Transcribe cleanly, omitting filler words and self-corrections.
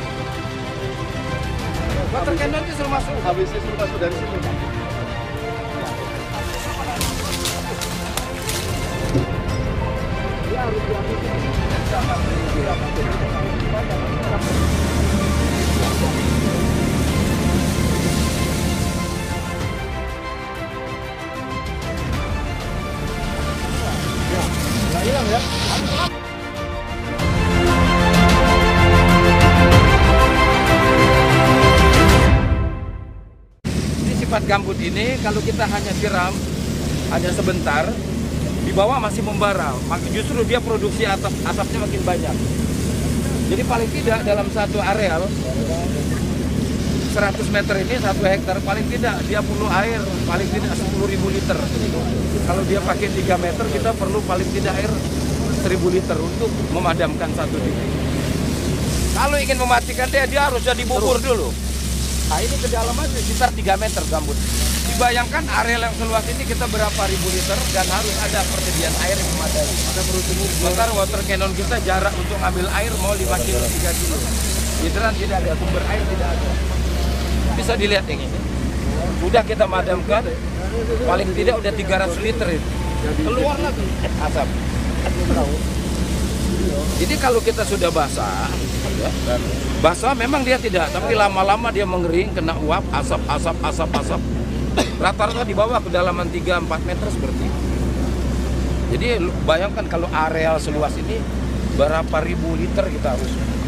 Water cannon itu suruh masuk. Habisnya suruh masuk dari sini, Pak. Dia harus Nggak hilang ya? Ini sifat gambut ini kalau kita hanya siram hanya sebentar, di bawah masih membara, justru dia produksi asapnya makin banyak. Jadi paling tidak dalam satu areal 100 meter ini 1 hektar paling tidak dia perlu air paling tidak 10.000 liter. Kalau dia pakai 3 meter kita perlu paling tidak air 1.000 liter untuk memadamkan satu titik. Kalau ingin mematikan dia harus jadi bubur dulu. Nah ini kedalaman sekitar 3 meter gambut. Dibayangkan areal yang seluas ini kita berapa ribu liter dan harus ada persediaan air yang memadai. Sementara water cannon kita jarak untuk ngambil air mau 5 kilo, 3 kilo. Literan tidak ada, sumber air tidak ada. Bisa dilihat yang ini. Udah kita madamkan, paling tidak udah 300 liter itu. Keluar lagi asap. Jadi kalau kita sudah basah, ya, basah memang dia tidak, tapi lama-lama dia mengering, kena uap, asap. Rata-rata di bawah kedalaman 3-4 meter seperti itu. Jadi bayangkan kalau areal seluas ini berapa ribu liter kita harus